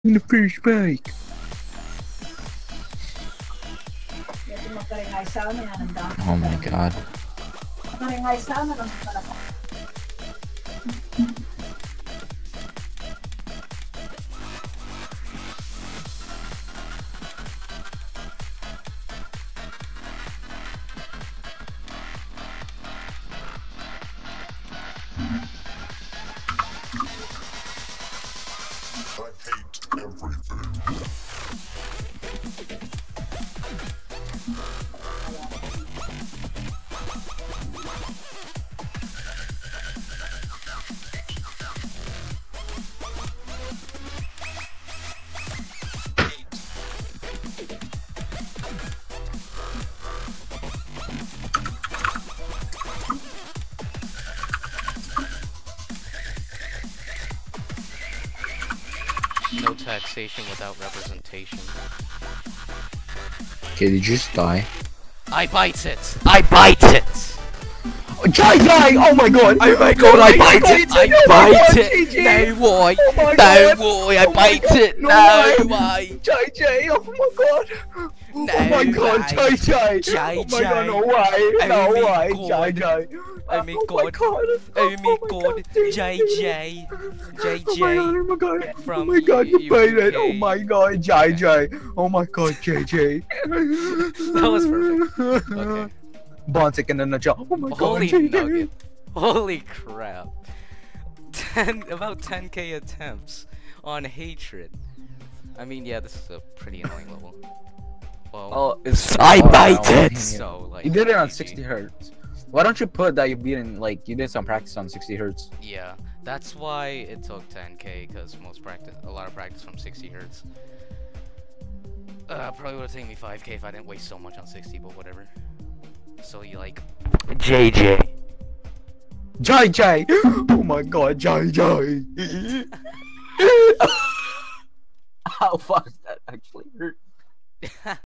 in the first bike. Oh my god. No taxation without representation. Okay, did you just die? I bite it! I bite it! JJ! Oh my god! Oh my god, I bite it! I bite it! No way! No way! I bite it! No way! JJ! Oh my god! No Oh my god, way. JJ! JJ. Oh my god, no way! No Oh my way, god. JJ! Oh my god! Oh my god! JJ! JJ! Oh my god! Oh From my god, you beat it! UK. Oh my god, JJ! Oh my god, JJ! That was perfect. Okay. Bontic in the nutshell. Oh my Holy god, JJ! nugget. Holy crap. About 10k attempts on hatred. I mean, yeah, this is a pretty annoying level. Well, Oh, it's I bite it! So, So, like, you did it on GG. 60 hertz. Why don't you put that you beat in, like, you did some practice on 60 hertz? Yeah, that's why it took 10k, because a lot of practice from 60 hertz. Probably would have taken me 5k if I didn't waste so much on 60, but whatever. So you like JJ. JJ! Oh my god, JJ! Oh fuck.